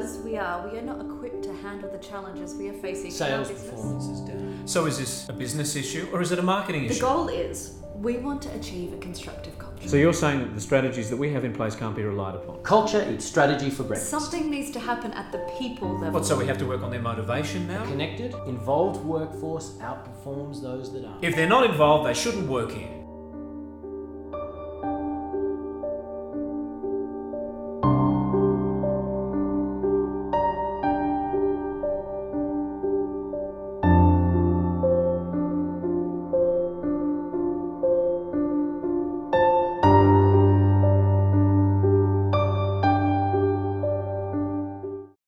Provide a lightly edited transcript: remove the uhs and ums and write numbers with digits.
Because we are not equipped to handle the challenges we are facing in our Sales business. performance is down. So is this a business issue or is it a marketing The issue? goal is we want to achieve a constructive culture. So you're saying that the strategies that we have in place can't be relied upon? Culture eats strategy for breakfast. Something needs to happen at the people level. What, so we have to work on their motivation now? Connected, involved workforce outperforms those that aren't. If they're not involved, they shouldn't work here.